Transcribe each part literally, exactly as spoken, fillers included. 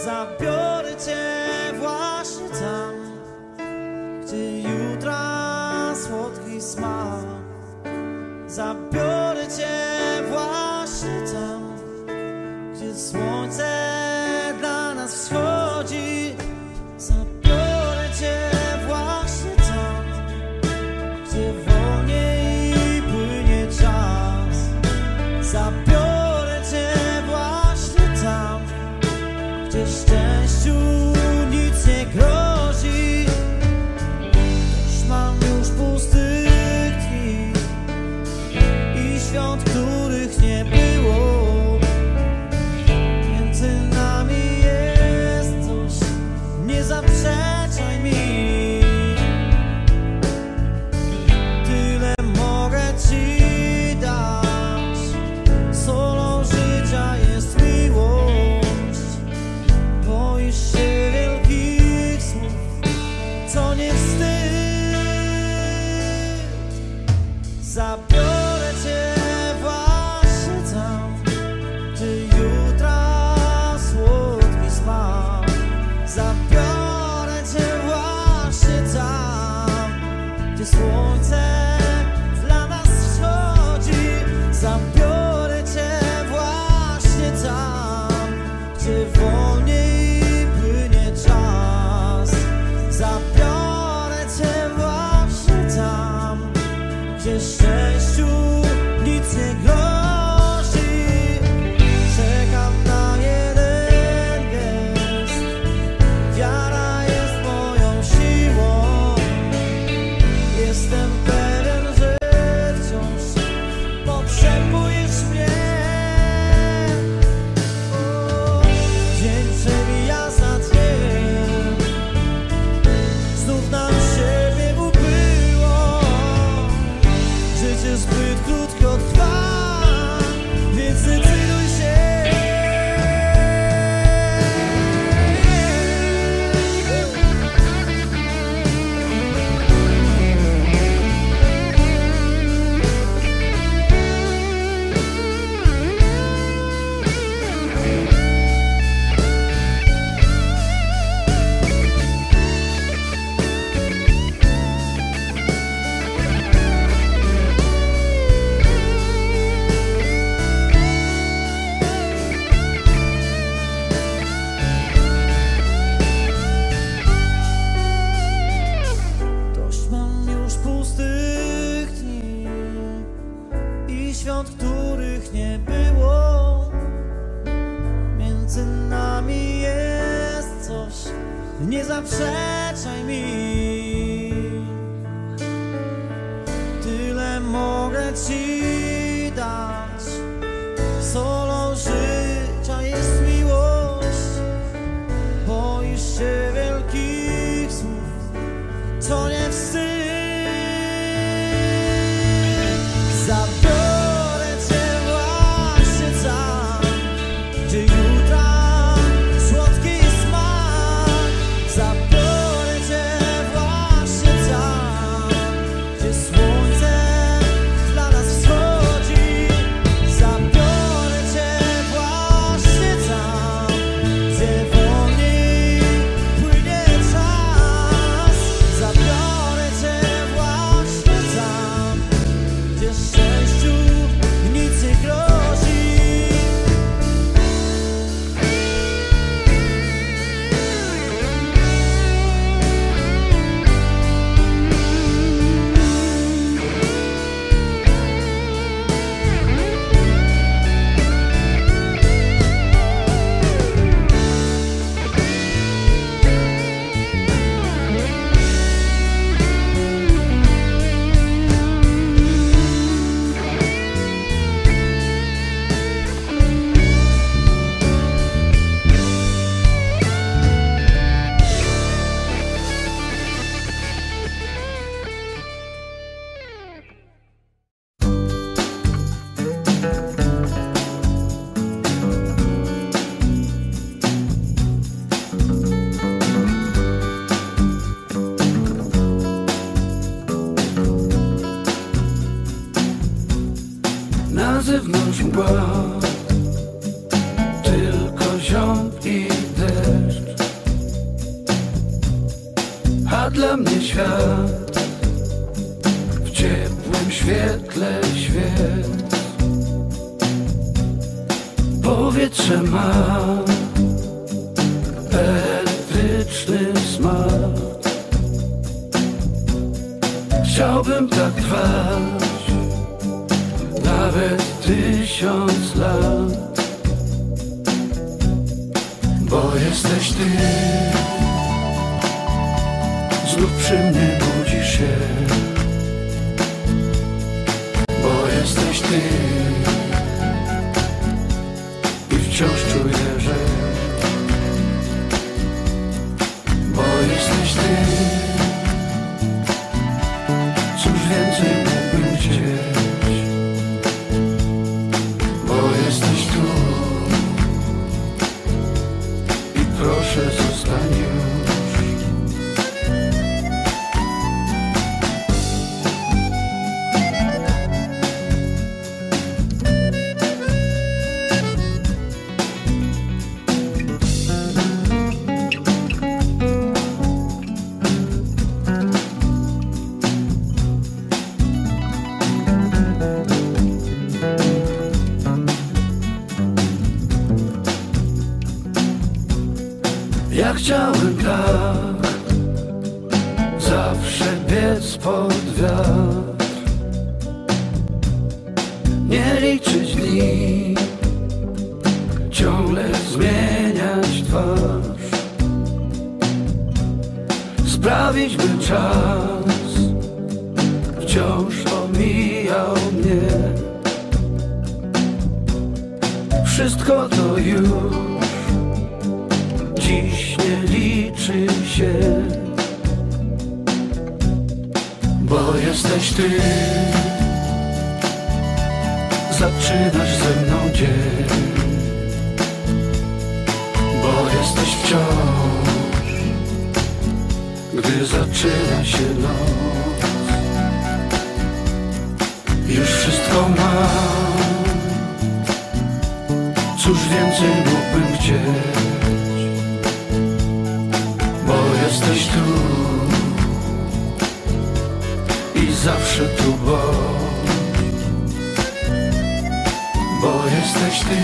Zabiorę cię właśnie tam, gdzie jutra słodki smak. Zabiorę cię właśnie tam, gdzie słońce dla nas wschodzi. Zabiorę cię właśnie tam, gdzie wolniej płynie czas. Zabiorę cię właśnie tam, gdzie szczęściu nic nie grozi. Już mam już pustych dni i świąt, których nie było. Między nami jest coś, nie zaprzeczaj mi. Tyle mogę ci dać, solą życia jest miłość. Boisz się wielkich słów, co nie wstyd. Zabiorę cię właśnie tam, gdzie jutra słodki smak. Zabiorę cię właśnie tam, gdzie słońce dla nas wschodzi. Zabiorę cię właśnie tam, gdzie wolniej płynie czas. Zabiorę cię właśnie tam, gdzie szczęściu nic nie grozi. Czekam na jeden gest, wiara jest moją siłą. Jestem pewien, że wciąż potrzebujesz mnie. O, dzień przemija za dniem, znów nam siebie ubyło. Życie zbyt krótko trwa, więc decyduj się. Dość mam już pustych dni i świąt, których nie było. Między nami jest coś, nie zaprzeczaj mi. Tyle mogę ci dać, solą życia jest miłość. Boisz się wielkich słów, to nie wstyd. Zabiorę cię właśnie tam, gdzie jutra słodki smak. Zabiorę cię właśnie tam, gdzie słońce dla nas wschodzi. Zabiorę cię właśnie tam, gdzie wolniej płynie czas. Zabiorę cię właśnie tam, gdzie szczęściu nic nie grozi. Na zewnątrz mgła, tylko ziąb i deszcz. świat w ciepłym świetle świec. Powietrze ma elektryczny smak. Chciałbym tak trwać nawet tysiąc lat, bo jesteś ty. Znów przy mnie budzisz się, bo jesteś ty. I wciąż czuję, że bo jesteś ty. Cóż więcej mógłbym chcieć, bo jesteś tu. I proszę zostań już. Ja chciałem tak zawsze biec pod wiatr, nie liczyć dni, ciągle zmieniać twarz, sprawić by czas wciąż omijał mnie. Wszystko to już dziś nie liczy się, bo jesteś ty. Zaczynasz ze mną dzień, bo jesteś wciąż, gdy zaczyna się noc. Już wszystko mam, cóż więcej mógłbym chcieć, bo jesteś tu i zawsze tu, bo bo jesteś ty.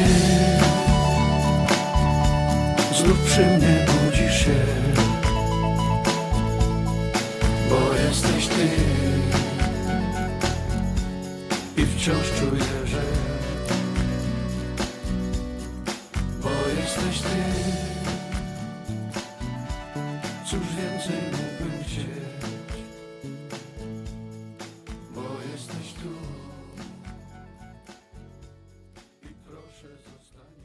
Znów przy mnie budzisz się, bo jesteś ty. I wciąż czuję, że bo jesteś ty. Cóż więcej mógłbym chcieć, bo jesteś tu. I proszę zostań.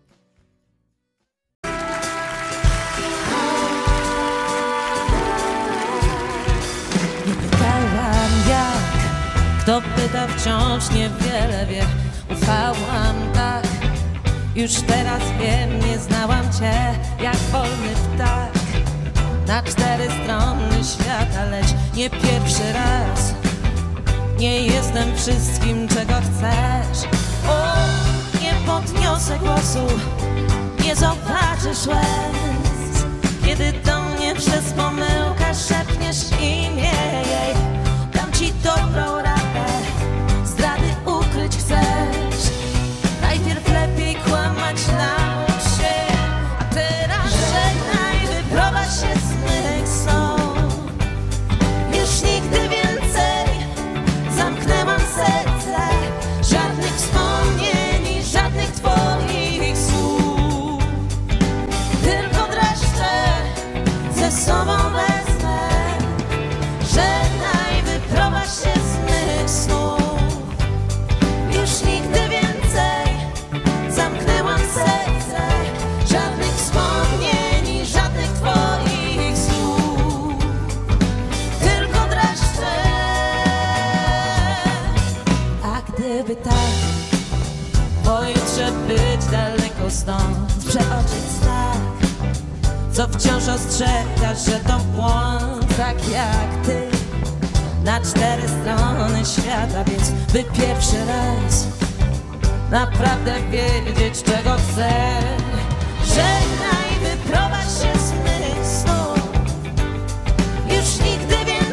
Nie pytałam jak, kto pyta wciąż niewiele wie. Ufałam tak, już teraz wiem, nie znałam cię jak wolny ptak na cztery strony świata, lecz nie pierwszy raz. Nie jestem wszystkim, czego chcesz. O, nie podniosę głosu, nie zobaczysz łez, kiedy do mnie przez pomyłkę szepniesz imię jej. Dam ci dobrą radę, zdrady ukryć chcesz. Najpierw lepiej kłamać naucz się, a teraz żegnaj, wyprowadź się z mych snów. Już nigdy więcej zamknęłam serce, żadnych wspomnień i żadnych twoich słów. Tylko dreszcze ze sobą wezmę, żegnaj, wyprowadź się z mych snów. Już nigdy więcej zamknęłam serce, żadnych wspomnień i żadnych twoich słów. Tylko dreszcze. A gdyby tak, pojutrze być daleko stąd, przeoczyć znak, co wciąż ostrzega, że to błąd, tak jak ty, na cztery strony świata, więc by pierwszy raz naprawdę wiedzieć, czego chcę. Żegnaj, wyprowadź się z mych snów. Już nigdy więcej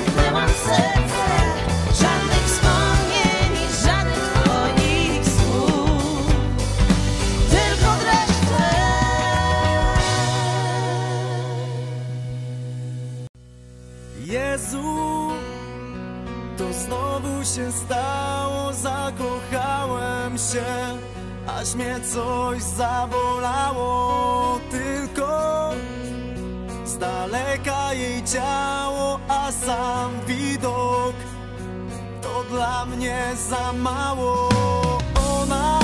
zamknęłam serce. Żadnych wspomnień i żadnych twoich słów, tylko dreszcze. Jezu, to znowu się stało, zakochałem się, aż mnie coś zabolało. Tylko z daleka jej ciało, a sam widok to dla mnie za mało. Ona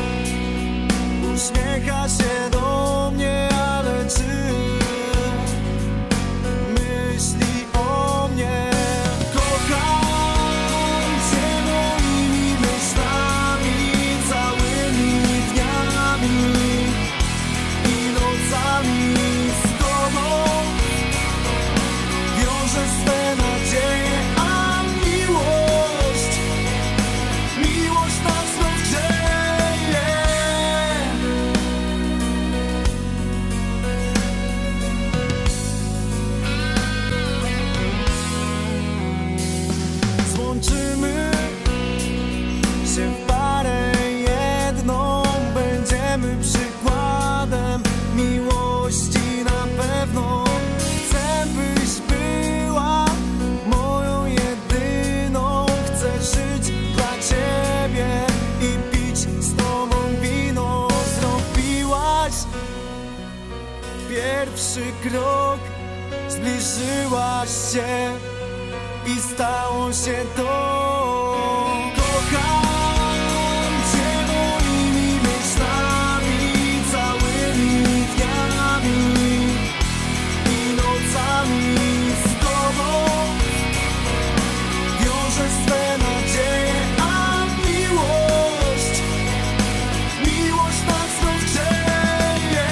uśmiecha się do mnie, ale czy myśli o mnie? Kocham cię moimi myślami, całymi dniami i nocami z tobą. Wiążę swe nadzieje, a miłość, miłość nas rozgrzeje. Złączymy się w parę jedną, będziemy przykładem miłości na pewno. Chcę, byś była moją jedyną, chcę żyć dla ciebie i pić z tobą wino. Zrobiłaś pierwszy krok, zbliżyłaś się i stało się to. Kocham cię moimi myślami, całymi dniami i nocami z tobą. Wiążę swe nadzieje, a miłość, miłość nas rozgrzeje.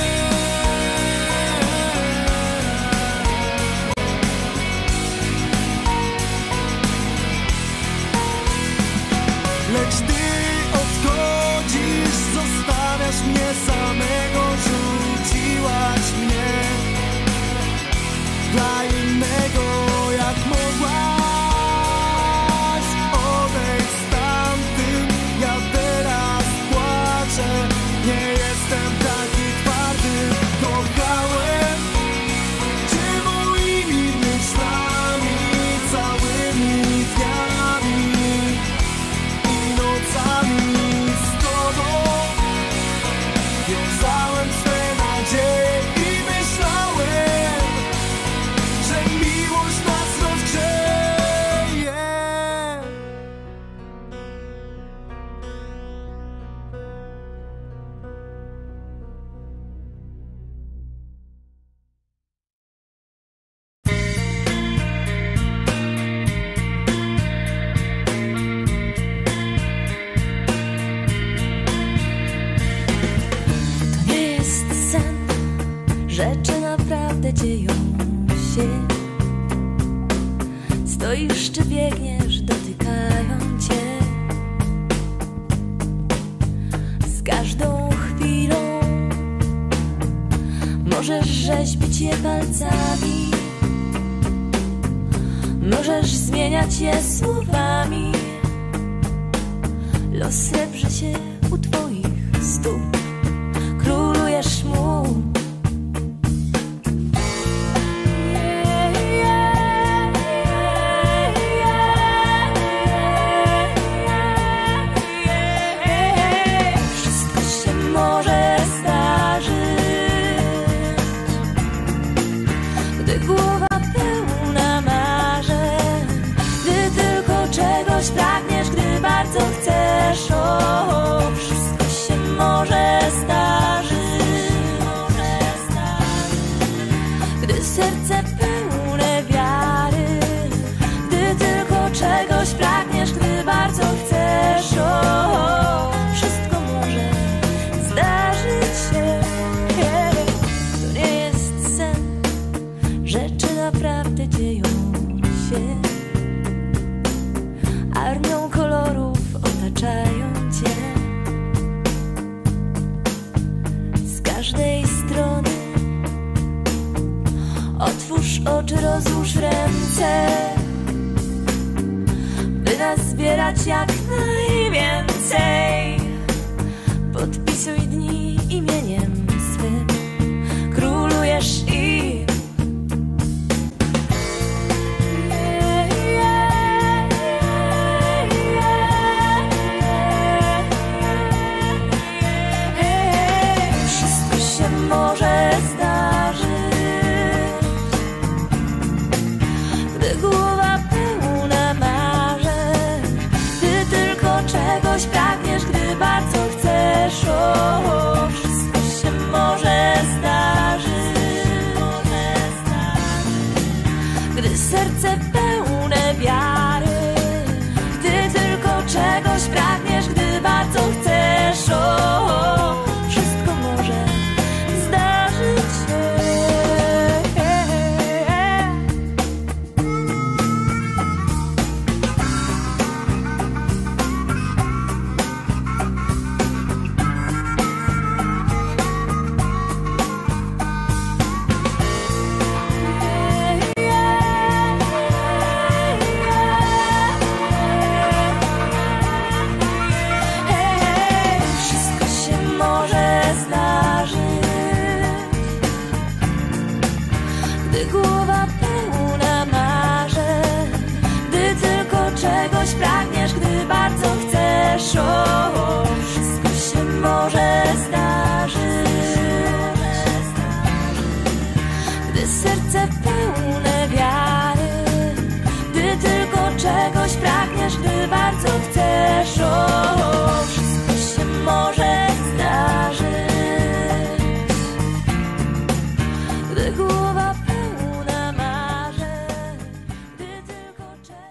Lecz ty odchodzisz, zostawiasz mnie samego, rzuciłaś mnie dla innego. Jak mogłaś odejść stamtym, ja teraz płaczę, nie jestem taki twardy. Kochałem cię moimi myślami, całymi dniami i nocami z tobą. Wiązałem swe nadzieje i myślałem, że miłość nas rozgrzeje. To nie jest sen, rzeczy naprawdę dzieją się. Stoisz czy biegniesz, dotykają cię. Z każdą chwilą możesz rzeźbić je palcami, możesz zmieniać je słowami. Los srebrzy się u twoich stóp, królujesz mu. Wszystko się może zdarzyć, gdy głowa pełna marzeń, gdy tylko czegoś pragniesz, gdy bardzo chcesz. O, wszystko się może zdarzyć, gdy serce pełne wiary, gdy tylko czegoś pragniesz, gdy bardzo chcesz. O, wszystko może zdarzyć się. To nie jest sen, rzeczy naprawdę dzieją się. Armią kolorów otaczają cię. Z każdej strony otwórz oczy, rozłóż ręce. zbierać jak najwięcej. Podpisuj dni imieniem swym, królujesz i wszystko się może zdarzyć, gdy głowa pełna marzeń. Ty tylko czegoś pragniesz, gdy bardzo chcesz. O, wszystko się może zdarzyć, gdy serce pełne wiary. Gdy tylko czegoś pragniesz, gdy bardzo chcesz. O, wszystko może zdarzyć się. Wszystko się może zdarzyć, gdy głowa pełna marzeń. Gdy tylko czegoś pragniesz, gdy bardzo chcesz. O, wszystko się może zdarzyć, gdy serce pełne wiary. Gdy tylko czegoś pragniesz, gdy bardzo chcesz. O, wszystko się może zdarzyć, gdy głowa pełna marzeń. Gdy tylko czegoś...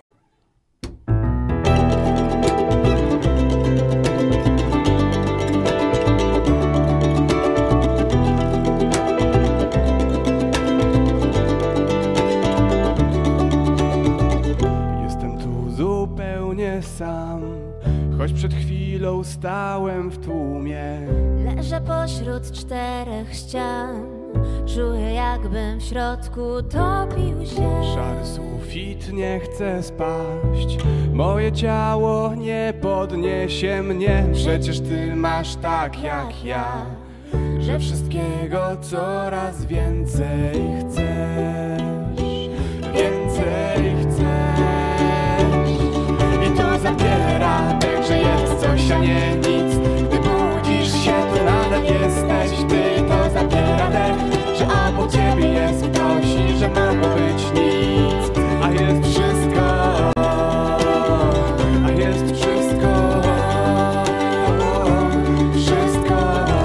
Jestem tu zupełnie sam, choć przed chwilą stałem w tłumie. Leżę pośród czterech ścian, czuję jakbym w środku topił się. Szary sufit nie chce spaść, moje ciało nie podniesie mnie. Przecież ty masz tak jak ja, że wszystkiego coraz więcej chcesz, więcej chcesz. I to zabiera dech, że jest coś, a nie nic. Gdy budzisz się, to nadal jesteś ty. To zabiera dech, że obok ciebie jest ktoś i że mogło być nic. A jest wszystko, a jest wszystko, wszystko.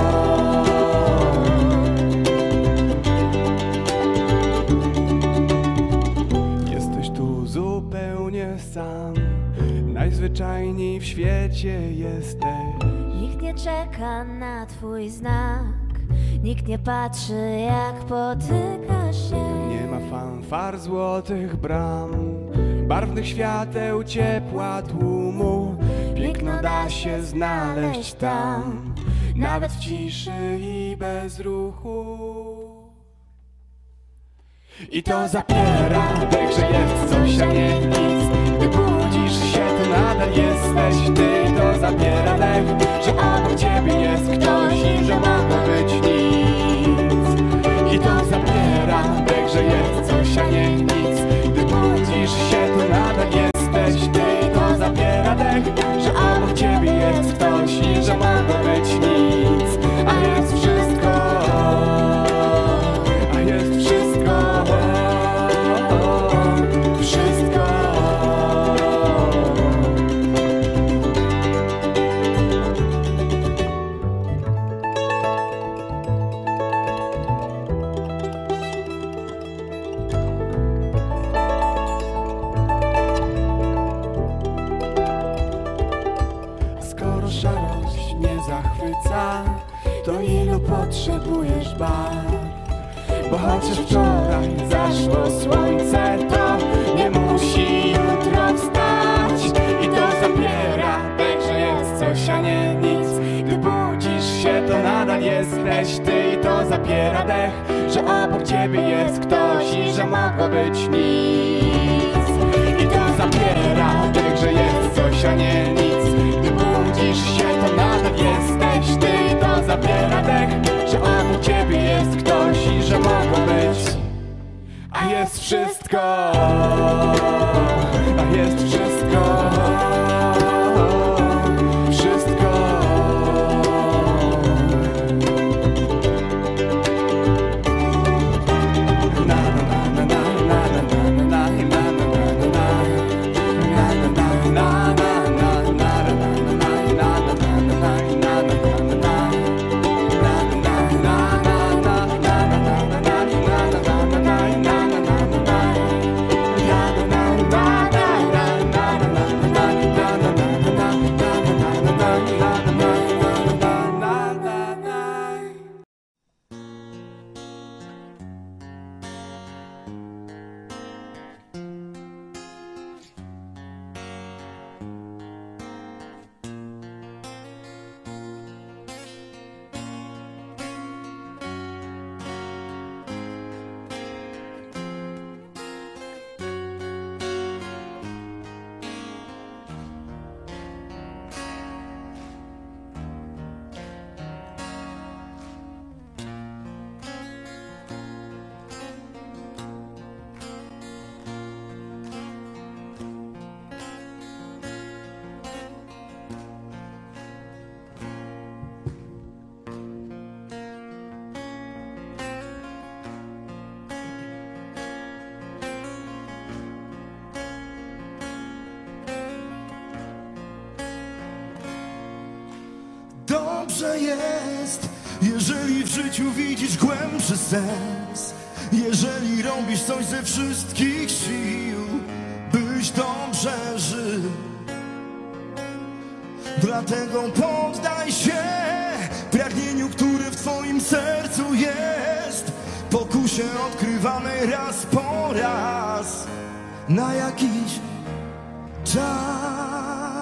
Jesteś tu zupełnie sam, najzwyczajniej w świecie jesteś. Nikt nie czeka na twój znak, nikt nie patrzy jak potykasz się. Nie ma fanfar, złotych bram, barwnych świateł, ciepła tłumu. Piękno da się znaleźć tam, nawet w ciszy i bez ruchu. I to zapiera dech, że jest coś, a nie nic. Gdy budzisz się, to nadal jesteś ty. To zabiera dech, że obok ciebie jest ktoś i że mogło być nic. I to zabiera dech, że jest coś, a nie nic. Gdy budzisz się, to nadal jesteś ty. To zabiera dech, że obok ciebie jest ktoś i że mogło być nic. A jest wszystko, a jest wszystko, wszystko. Skoro szarość nie zachwyca, to ilu potrzebujesz barw? Bo chociaż wczoraj zaszło słońce, to nie musi jutro wstać. I to zabiera dech, że jest coś, a nie nic. Gdy budzisz się, to nadal jesteś ty. I to zabiera dech, że obok ciebie jest ktoś i że mogło być nic. I to zabiera dech, że jest coś, wszystko, a jest wszystko, wszystko. Na na na na na na na na na Dobrze jest, jeżeli w życiu widzisz głębszy sens, jeżeli robisz coś ze wszystkich sił, byś dobrze żył. Dlatego poddaj się pragnieniu, które w twoim sercu jest, pokusie odkrywanej raz po raz na jakiś czas.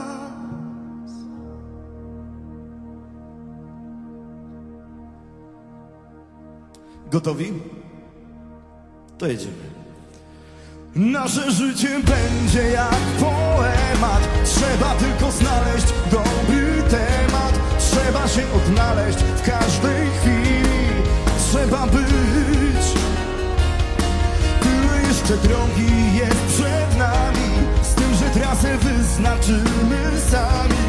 Gotowi? To jedziemy. Nasze życie będzie jak poemat. Trzeba tylko znaleźć dobry temat. Trzeba się odnaleźć w każdej chwili. Trzeba być. Tyle jeszcze drogi jest przed nami, z tym, że trasę wyznaczymy sami.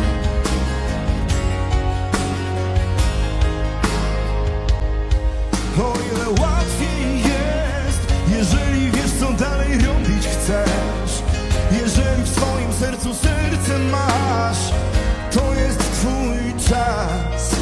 O ile łatwiej jest, jeżeli wiesz, co dalej robić chcesz. Jeżeli w swoim sercu serce masz, to jest twój czas.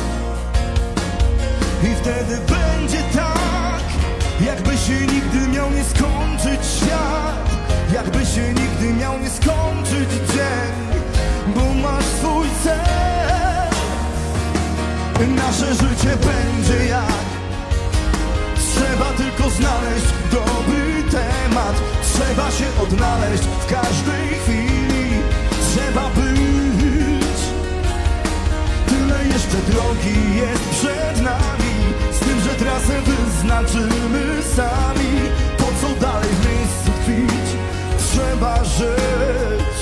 I wtedy będzie tak, jakby się nigdy miał nie skończyć świat, jakby się nigdy miał nie skończyć dzień, bo masz swój cel. Nasze życie będzie jak, trzeba tylko znaleźć dobry temat. Trzeba się odnaleźć w każdej chwili. Trzeba być. Tyle jeszcze drogi jest przed nami, z tym, że trasę wyznaczymy sami. Po co dalej w miejscu tkwić? Trzeba żyć.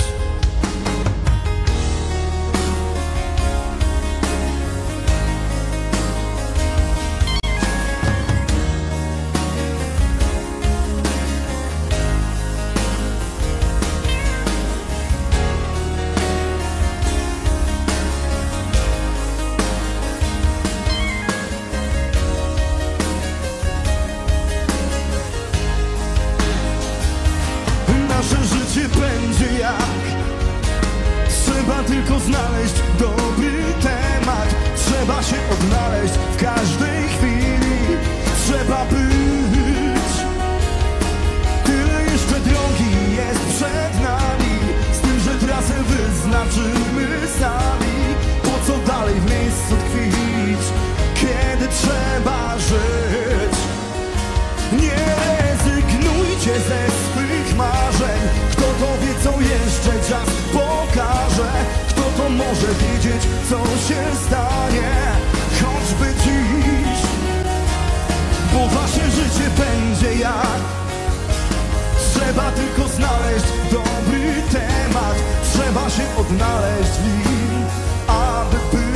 Będzie jak, trzeba tylko znaleźć dobry temat. Trzeba się odnaleźć w każdej chwili. Trzeba być. Tyle jeszcze drogi jest przed nami, z tym, że trasę wyznaczymy sami. Po co dalej w miejscu tkwić, kiedy trzeba żyć? Nie rezygnujcie ze swych marzeń. Kto to wie, co jeszcze czas pokaże? Kto to może wiedzieć, co się stanie, choćby dziś? Bo wasze życie będzie jak, trzeba tylko znaleźć dobry temat. Trzeba się odnaleźć w nim, aby być.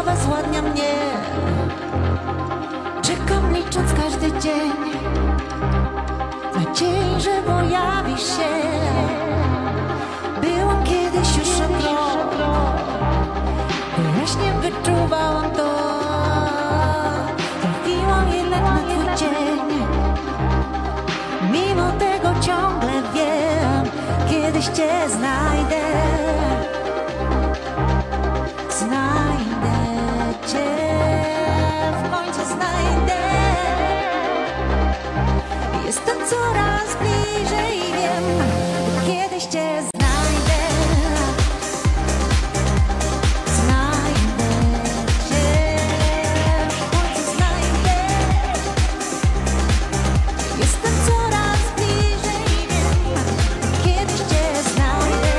obezwładnia mnie. Czekam licząc każdy dzień, nadziei, że pojawi się. Byłam kiedyś już szokro, wyraźnie wyczuwałam to. Trafiłam jednak na twój cień, mimo tego ciągle wiem, kiedyś cię znajdę. Znajdę cię, w końcu znajdę. Jestem coraz bliżej, wiem, kiedyś cię znajdę. Znajdę cię, w końcu znajdę. Jestem coraz bliżej, wiem, kiedyś cię znajdę.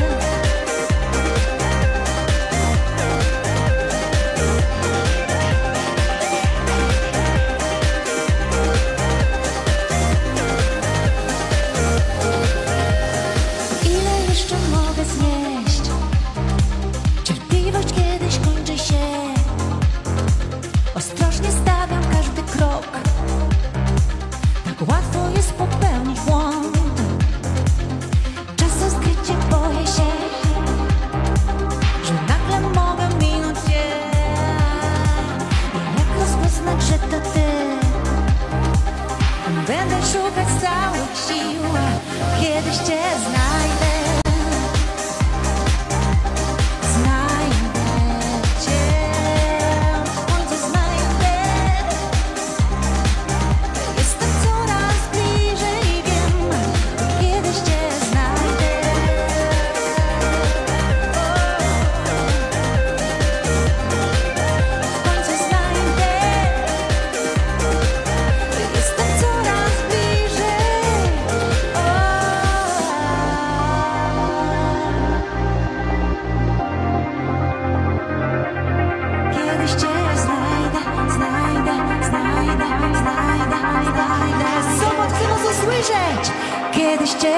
Ile jeszcze mogę znieść? Cierpliwość kiedyś kończy się. Ostrożnie stawiam każdy krok. Tak łatwo jest popełnić błąd. Czasem skrycie boję się, że nagle mogę minąć cię. I jak rozpoznać, że to ty? Będę szukać z całych sił, kiedyś cię znajdę. Znajdę cię, w końcu znajdę. Jestem coraz bliżej, wiem, kiedyś cię znajdę. W końcu znajdę. Jestem coraz bliżej. Kiedyś cię znajdę, znajdę, znajdę, znajdę, znajdę. Zobacz, chcę nas usłyszeć. Kiedyś cię.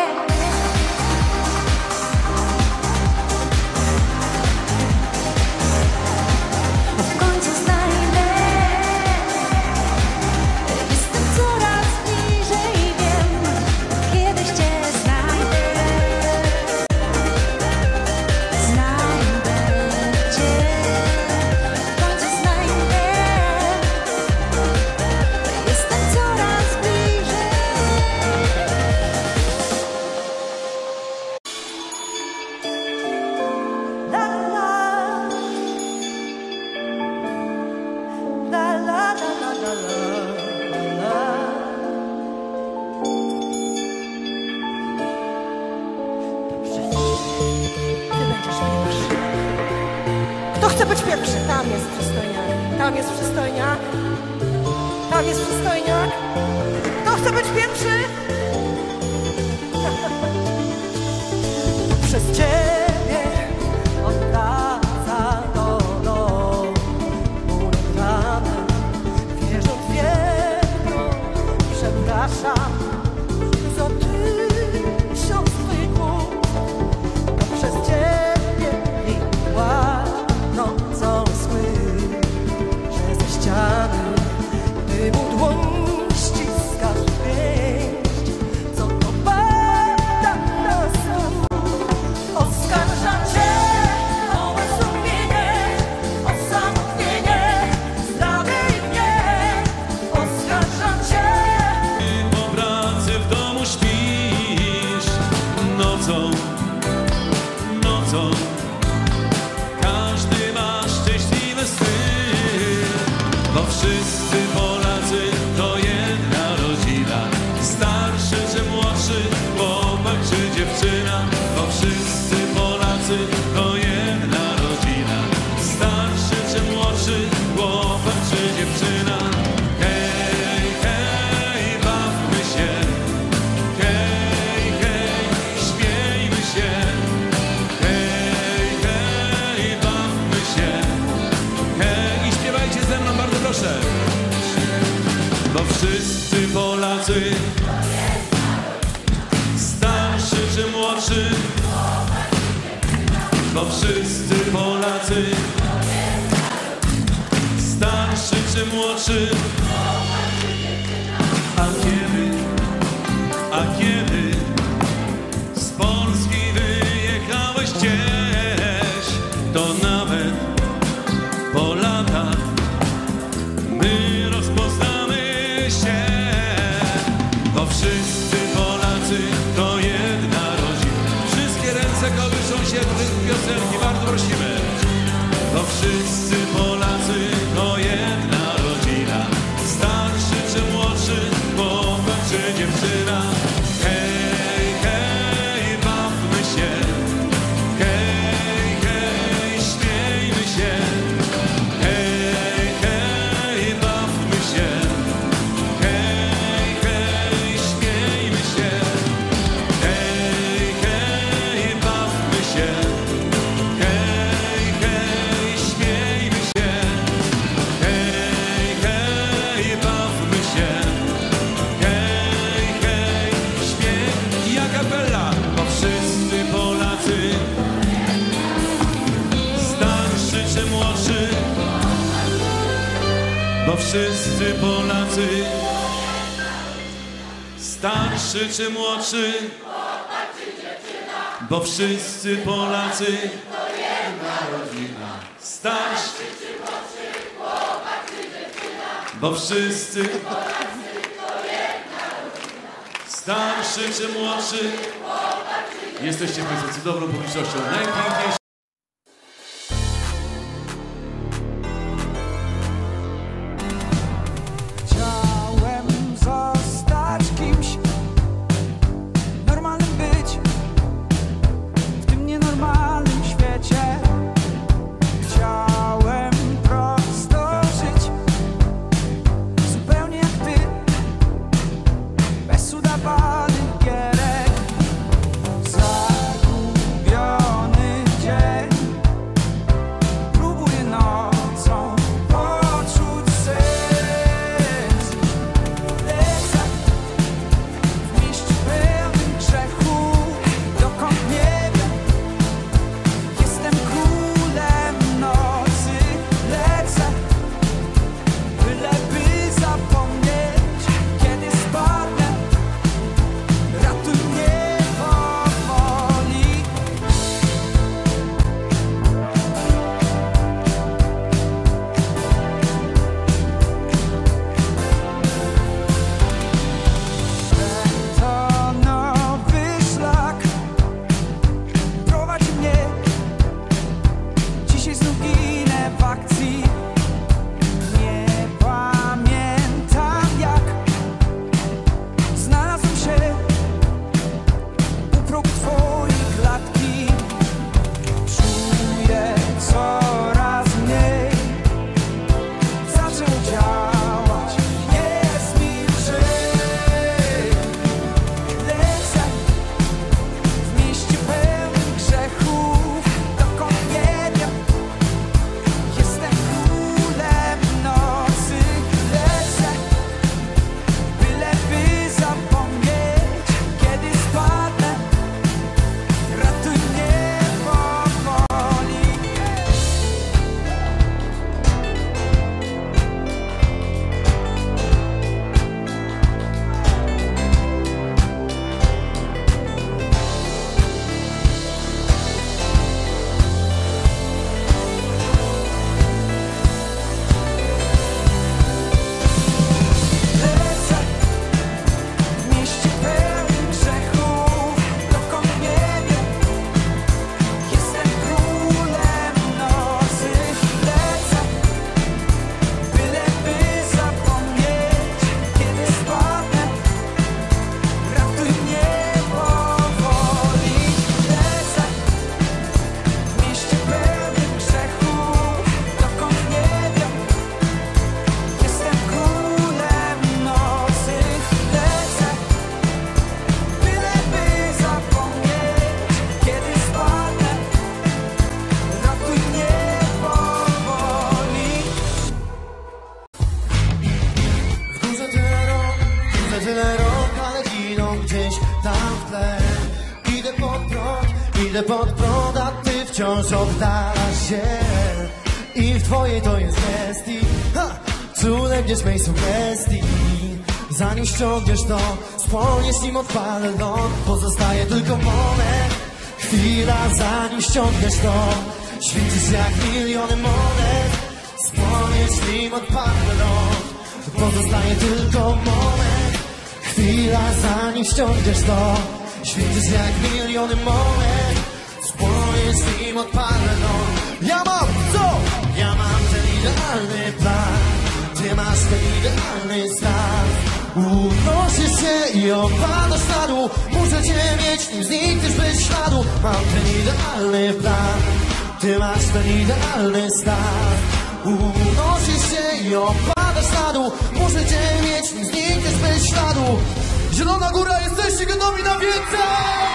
W końcu znajdę. Jestem coraz bliżej, wiem, kiedyś cię znajdę. Znajdę cię, w końcu znajdę. Jestem coraz bliżej. La la la la la la la la. Ty będziesz pierwszy. Kto chce być pierwszy? Tam jest przystojniak. Tam jest przystojniak. Tam jest przystojniak. Kto chce być pierwszy? Przez ciebie odwraca do domu bramę, wierząc w jedno, przepraszam za tysiąc twych głów. To przez ciebie i ładno są sły, że ze ściany dymu dłoń ściskasz pięść, co to pada na stół. Oskarżam cię o bezsumienie, o samotnienie, zdradę i gniew. Oskarżam cię. Po pracy w domu śpisz nocą, nocą. Każdy ma szczęśliwy styl, bo wszyscy Polacy to jedna rodzina. Starszy czy młodszy, chłopak czy dziewczyna, bo wszyscy Polacy to jedna rodzina. Starszy czy młodszy, chłopak czy dziewczyna. Hej, hej, bawmy się. Hej, hej, śmiejmy się. Hej, hej, bawmy się. Hej, i śpiewajcie ze mną, bardzo proszę. Bo wszyscy Polacy, starszy czy młodszy, bo wszyscy Polacy starszy czy młodszy? A kiedy, a kiedy z Polski wyjechałeś gdzieś, to nawet po latach my rozpoznamy się, bo wszyscy Polacy to jedna rodzina. Wszystkie ręce kołyszą się w tych piosenki, bardzo prosimy. Bo wszyscy Polacy to jedna rodzina. Starszy czy młodszy, chłopak czy dziewczyna. Hej, hej, bawmy się. Hej, hej, śmiejmy się. Hej, hej, bawmy się. Hej, hej, śmiejmy się. Hej, hej, bawmy się. Hej, hej, śmiejmy się. Hej, hej, bawmy się. Hej, hej, śmiej. I a capella, bo wszyscy Polacy, starszy czy młodszy, bo wszyscy Polacy, starszy czy młodszy, bo wszyscy Polacy to jedna rodzina. Starszy czy młodszy, chłopak czy dziewczyna, bo wszyscy Polacy to jedna rodzina. Starszy czy młodszy, chłopak czy dziewczyna. Jesteście Państwo cudowną publicznością, najpiękniejszą. Chciałem zostać kimś, normalnym być w tym nienormalnym świecie. Chciałem prosto żyć, zupełnie jak ty, bez udawanych gierek. Zagubiony dzień, próbuję nocą poczuć sens. Lecę w mieście pełnym grzechu, dokąd nie wiem. Jestem królem nocy. Lecę, byleby zapomnieć, kiedy spadnę. Ratuj mnie powoli. To nowy szlak prowadzi mnie. Dzisiaj znów ginę w akcji. Nie pamiętam jak znalazłem się u progu twojej klatki. Czuję coraz mniej, zaczęło działać, jest mi lżej. Lecę w mieście pełnym grzechów, dokąd nie wiem. Jestem królem nocy. Lecę, byleby zapomnieć, kiedy spadnę. Ratuj mnie powoli. Lecę w mieście pełnym grzechów, dokąd nie wiem. Jestem królem nocy. Lecę, byleby zapomnieć, kiedy spadnę. Ratuj mnie powoli. Lecę w mieście pełnym grzechów, dokąd nie wiem. Jestem królem nocy. Lecę, byleby zapomnieć, kiedy spadnę. Ratuj mnie powoli. W górze tyle rok, w górze tyle rok, ale giną gdzieś tam w tle. Idę pod prąd, idę pod prąd, a ty wciąż oddalasz się. I w twojej to jest gestii, ha! ulegniesz mej sugestii. Zanim ściągniesz to, spłoniesz nim odpalę ląd. Pozostaje tylko moment, chwila, zanim ściągniesz to. Świecisz jak miliony monet, spłoniesz nim odpalę ląd. Pozostaje tylko moment, chwila, zanim ściągniesz to. Świecisz jak miliony monet, spłoniesz nim odpalę ląd. Ja mam co? Ja mam ten idealny plan, ty masz ten idealny stan. Unosisz się i opadasz na dół. Muszę cię mieć, nim znikniesz bez śladu. Mam ten idealny plan, ty masz ten idealny stan. Unosisz się i opadasz na dół. Muszę cię mieć, nim znikniesz bez śladu. Zielona Góra, jesteście gotowi na więcej?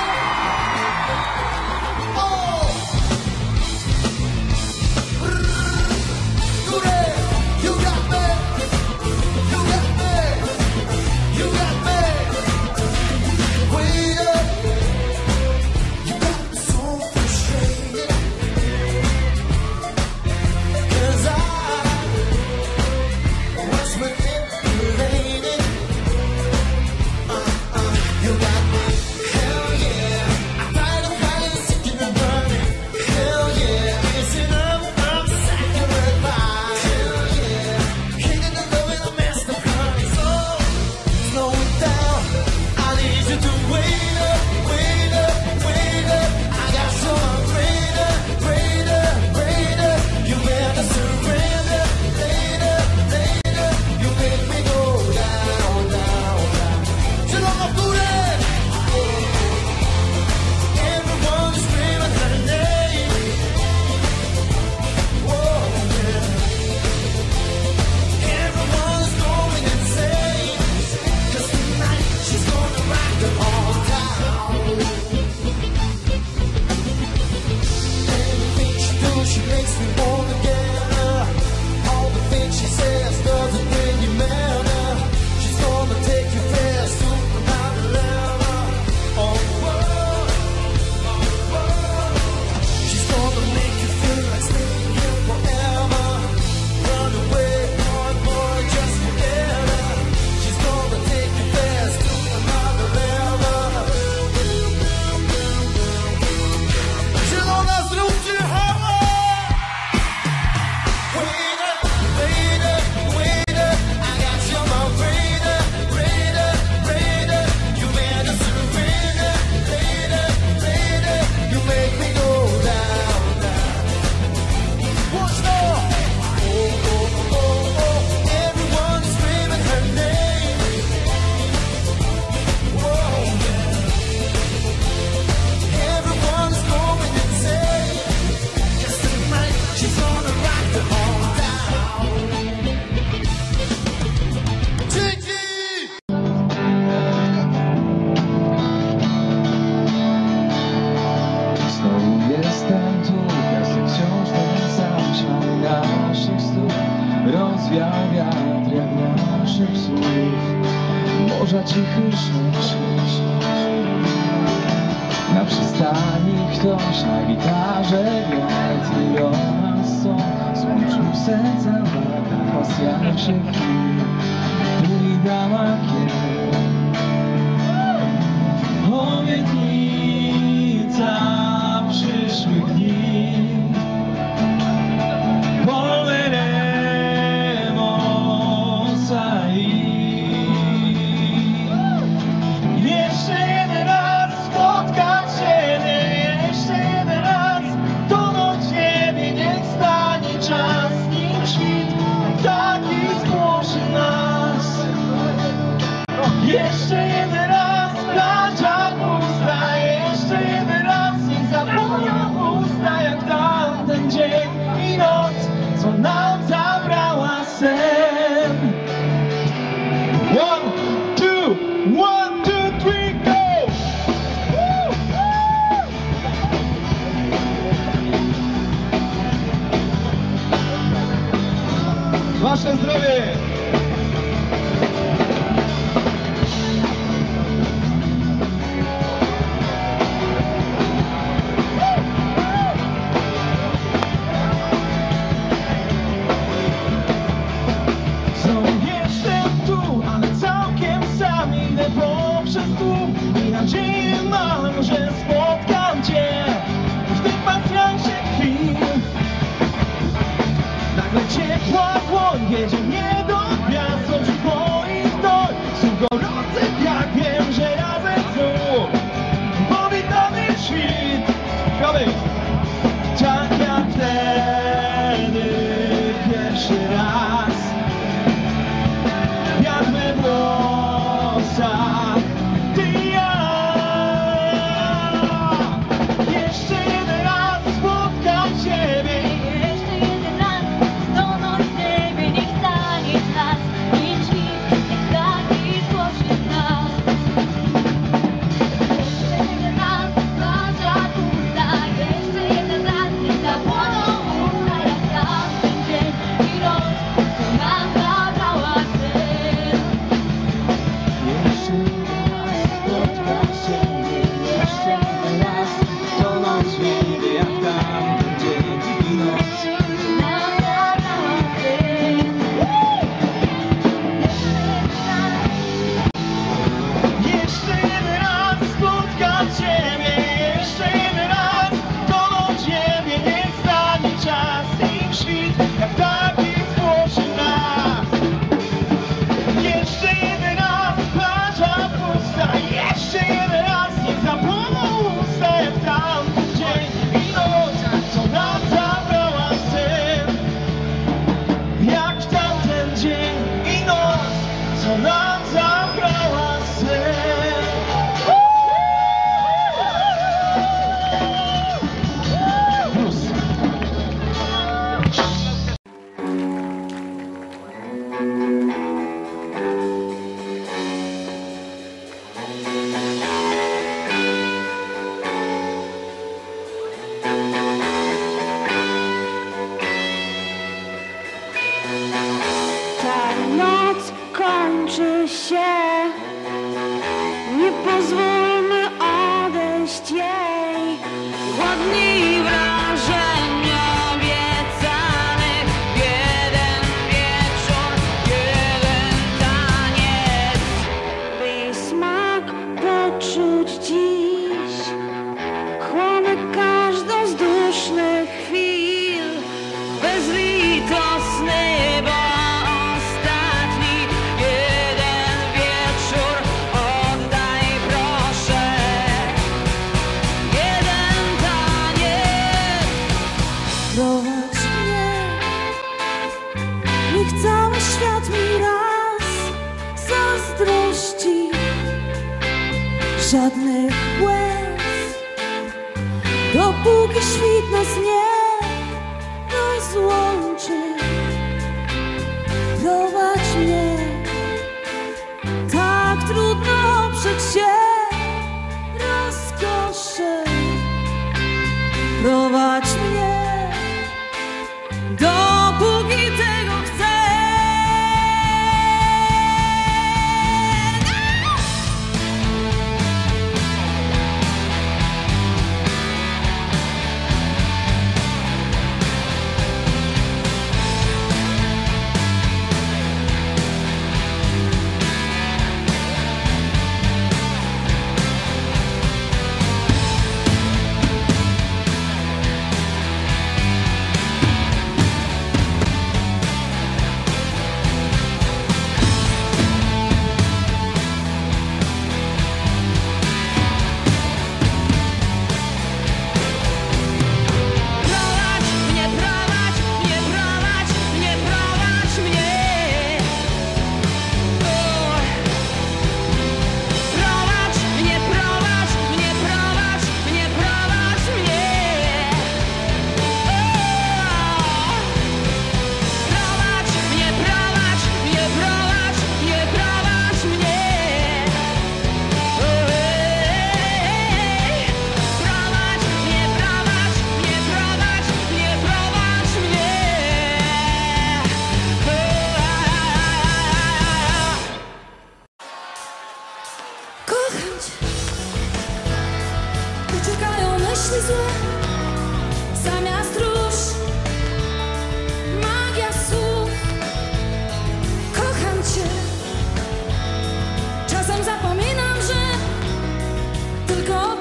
Wasze zdrowie! mam, że spotkam cię w tym pasjansie chwil. Nagle ciepła dłoń wiedzie mnie do gwiazd, oczu twoich dłoń są gorące, jak wiem, że razem znów powitamy świt. Śpiewamy! Tak jak wtedy pierwszy raz, wiatr we włosach, ty i ja. Jeszcze jeden raz spotkam ciebie. Jeszcze jeden raz zdągnąć ciebie, niech stanie czas i drzwi, niech taki spośród nas. Jeszcze jeden raz wasza pusta, jeszcze jeden raz niech zapłoną usta, jak tamten dzień i noc, co nam zabrała sen. Jeszcze jeden raz spotkam ciebie. Jeszcze jeden raz tonąć w niebie, jak tamten dzień i noc. Nam zabrała sen. Jeszcze jeden raz. Jeszcze jeden raz spotkam ciebie. Jeszcze jeden raz tonąć w niebie, niech stanie czas i świt, jak taki spłoszy nas. Jeszcze jeden raz plaża pusta. Jeszcze jeden raz niech zapłoną usta, jak tamten dzień i noc, co nam zabrała sen. Jak w tamten dzień i noc, co nam zabrała sen. Plus. Ta noc kończy się, nie pozwólmy odejść jej. Głodni wrażeń obiecanych, jeden wieczór, jeden taniec. By smak poczuć dziś, chłonę każdą z dusznych chwil. Bezlitosny, bo ostatni jeden wieczór oddaj proszę. Jeden taniec. Prowadź mnie, niech cały świat mi raz zazdrości. Żadnych łez, dopóki świt nas nie rozłączy. Prowadź mnie, tak trudno oprzeć się rozkoszy. Prowadź mnie, dopóki tego chcę. myśli złe zamiast róż, magia słów. Kocham cię. Czasem zapominam, że tylko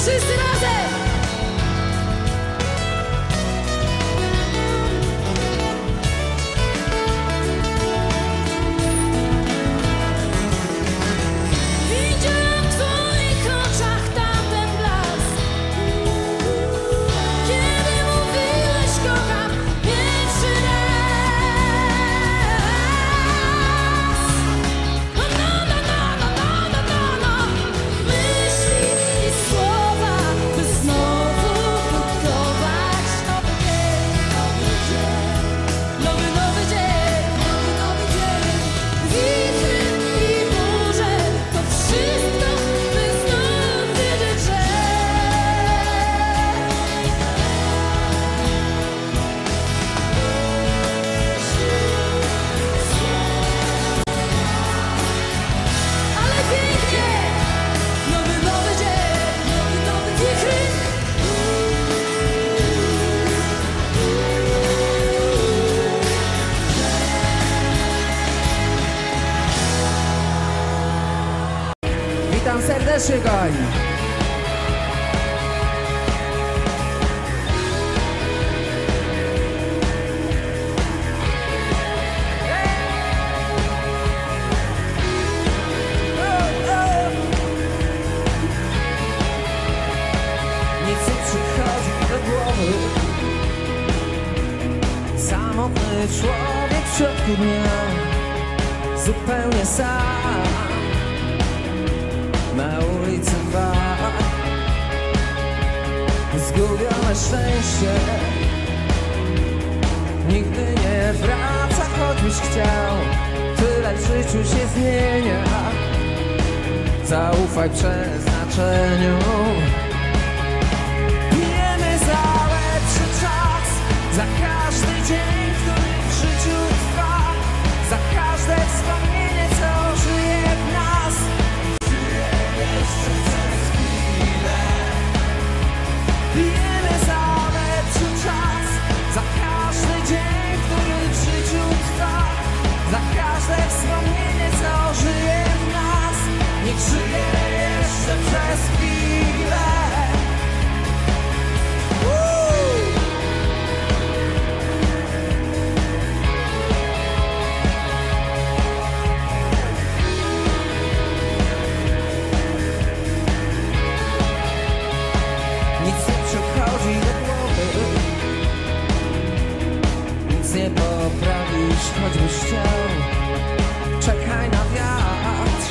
Wszyscy razem! Widziałam w twoich oczach tamten blask, kiedy mówiłeś kocham pierwszy raz. No, no, no, no, no, no, no, no. Myśli i słowa, by znowu budować nowy dzień, nowy dzień, nowy, nowy dzień, nowy, nowy dzień. Wichry i burze, to wszystko, by znów wiedzieć, że ale pięknie! Nowy, nowy dzień, nowy, nowy wichry. Witam serdecznie, kochani. Nic nie przychodzi do głowy. Samotny człowiek w środku dnia, zupełnie sam. Na ulicy bar, zgubione szczęście nigdy nie wraca, choćbyś chciał. Tyle w życiu się zmienia. Zaufaj przeznaczeniu. Pijemy za lepszy czas, za każdy dzień, który w życiu trwa, za każde wspomnienie, co żyje w nas. Jeszcze przez chwilę pijemy za lepszy czas, za każdy dzień, który w życiu trwa, za każde wspomnienie, co żyje w nas. Niech żyje jeszcze przez chwilę. Nic nie przychodzi do głowy, nic nie poprawisz, choćbyś chciał. Czekaj na wiatr,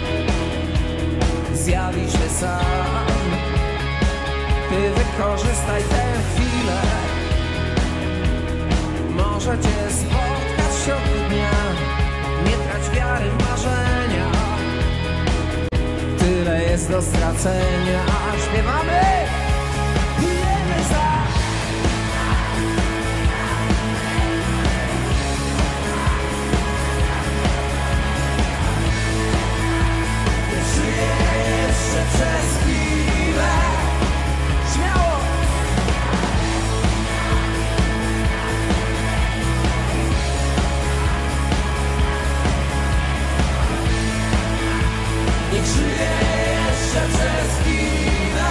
zjawi się sam. Ty wykorzystaj tę chwilę, może cię spotkać w środku dnia. Nie trać wiary w marzenia, tyle jest do stracenia. Śpiewamy! Pijemy za żyję jeszcze przez chwilę. Śmiało! Niech żyje jeszcze przez chwilę.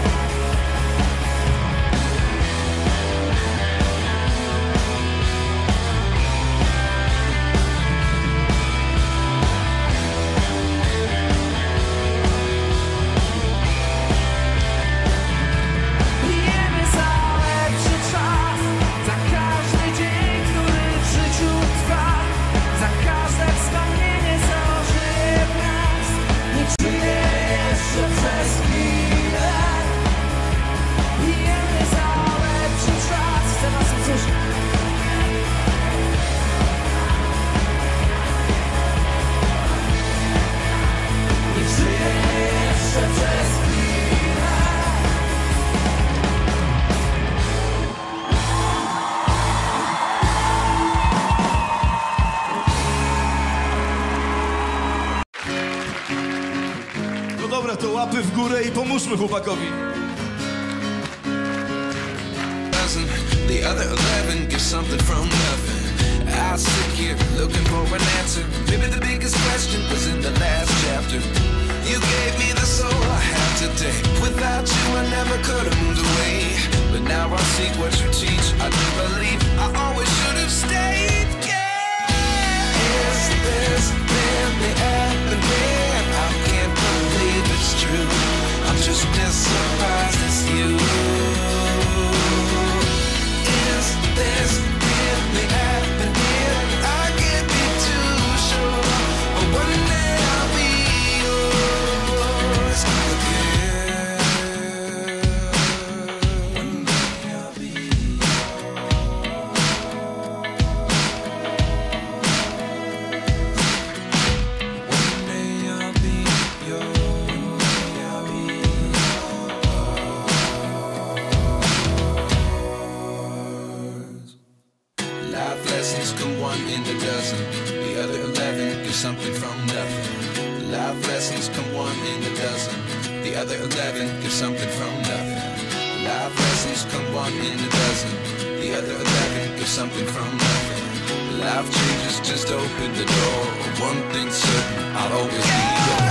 Pijemy za lepszy czas, za każdy dzień, który w życiu trwa, za każde wspomnienie, co żyje w nas. Niech żyje jeszcze przez chwilę. Pijemy za lepszy czas. Chcę was usłyszeć. Niech żyje jeszcze przez chwilę. No dobra, to łapy w górę i pomóżmy chłopakowi. The other eleven get something from nothing. I sit here looking for an answer. Maybe the biggest question was in the last chapter. You gave me the soul I have today. Without you seek what you teach. I do believe I always should have stayed. Yeah. Is this really happening? I can't believe it's true. I'm just as surprised as you. Is this really happening? I can't be too sure, but one day I'll be yours again. One day I'll be One day I'll be yours. One day I'll be yours. Life lessons come one in a dozen. The other eleven get something from nothing. Life lessons come one in a dozen. The other eleven get something from nothing. Life lessons come one in a dozen. The other eleven get something from nothing. Life changes just open the door. One thing's certain, I'll always be yours.